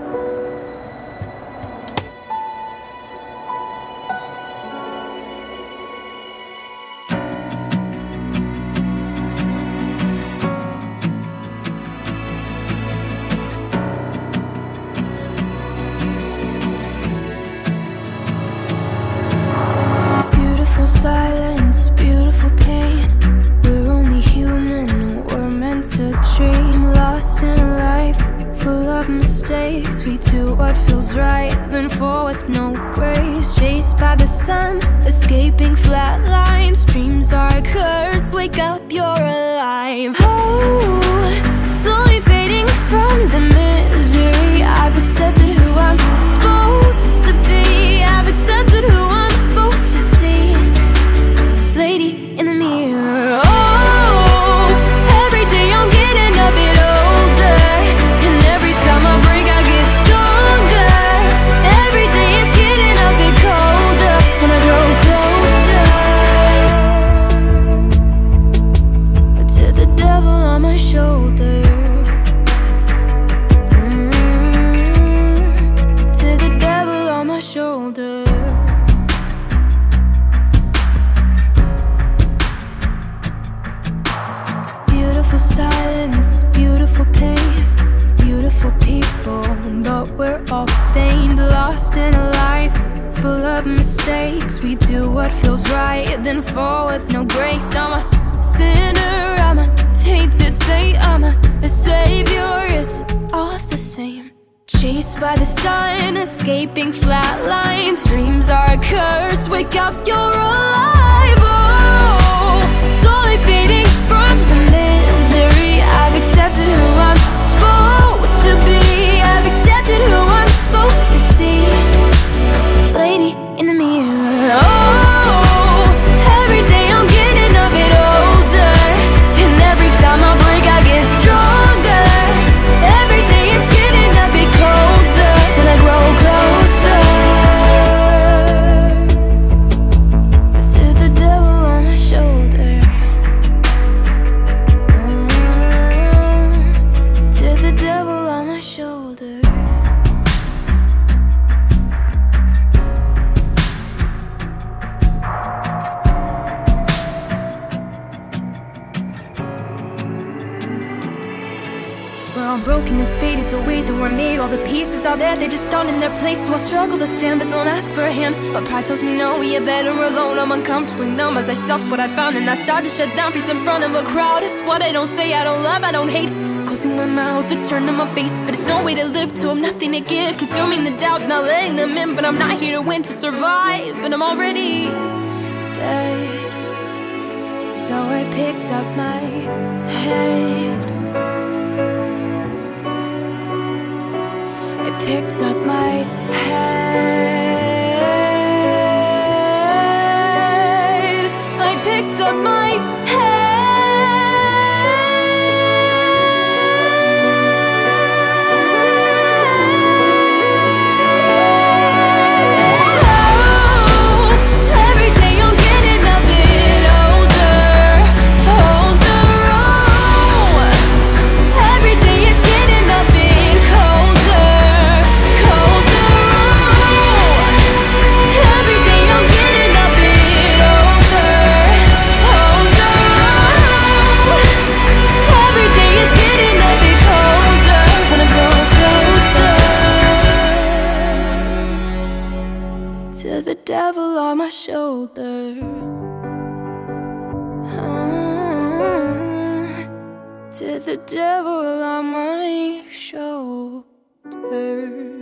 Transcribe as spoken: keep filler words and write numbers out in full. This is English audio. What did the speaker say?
Silence, beautiful pain. We're only human, we're meant to dream. Lost in a life full of mistakes. We do what feels right, then fall with no grace. Chased by the sun, escaping flat lines. Dreams are a curse, wake up, you're alive. Oh, slowly fading from the misery. I've accepted who I'm supposed to be. I've accepted who I'm supposed to see. Lady in the mirror. Oh, every day I'm getting a bit older, and every time I break I get stronger. Every day it's getting a bit colder when I grow closer to the devil on my shoulder. mm, To the devil on my shoulder. Beautiful silence, beautiful pain. Beautiful people, but we're all stained. Lost in a life full of mistakes. We do what feels right, then fall with no grace. I'm a sinner, I'm a tainted saint, I'm a, a savior, it's all the same. Chased by the sun, escaping flat lines. Dreams are a curse, wake up, you're alive. Oh, slowly fading from the misery. I've accepted who I'm supposed to be. I've accepted who I'm supposed to see. Lady in the mirror. Oh, every day I'm getting a bit older, and every time I break I get stronger. Every day it's getting a bit colder when I grow closer to the devil on my shoulder. To the devil on my shoulder. We're all broken, it's fate, it's the way that we're made. All the pieces out there, they just aren't in their place. So I struggle to stand, but don't ask for a hand. But pride tells me no, we are better alone. I'm uncomfortably numb as I stuff what I found, and I start to shut down, face in front of a crowd. It's what I don't say, I don't love, I don't hate. Closing my mouth, to turn to my face, but it's no way to live to, I'm nothing to give. Consuming the doubt, not letting them in. But I'm not here to win, to survive, but I'm already dead. So I picked up my head, I picked up my head, I picked up my head. To the devil on my shoulder. uh, To the devil on my shoulder.